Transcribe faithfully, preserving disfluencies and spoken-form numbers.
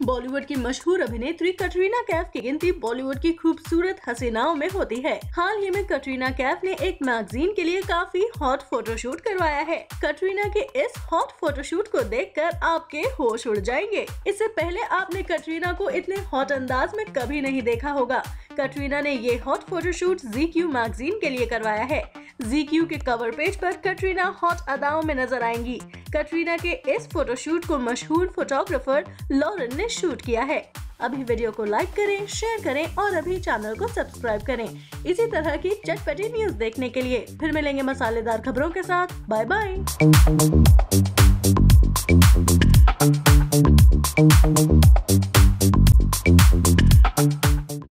बॉलीवुड की मशहूर अभिनेत्री कटरीना कैफ की गिनती बॉलीवुड की खूबसूरत हसीनाओं में होती है। हाल ही में कटरीना कैफ ने एक मैगजीन के लिए काफी हॉट फोटोशूट करवाया है। कटरीना के इस हॉट फोटोशूट को देखकर आपके होश उड़ जाएंगे। इससे पहले आपने कटरीना को इतने हॉट अंदाज में कभी नहीं देखा होगा। कटरीना ने ये hot photoshoot G Q magazine के लिए करवाया है। जी क्यू के कवर पेज पर कटरीना हॉट अदाओं में नजर आएंगी। कटरीना के इस फोटोशूट को मशहूर फोटोग्राफर लॉरेन ने शूट किया है। अभी वीडियो को लाइक करें, शेयर करें और अभी चैनल को सब्सक्राइब करें। इसी तरह की चटपटी न्यूज देखने के लिए फिर मिलेंगे मसालेदार खबरों के साथ। Bye bye.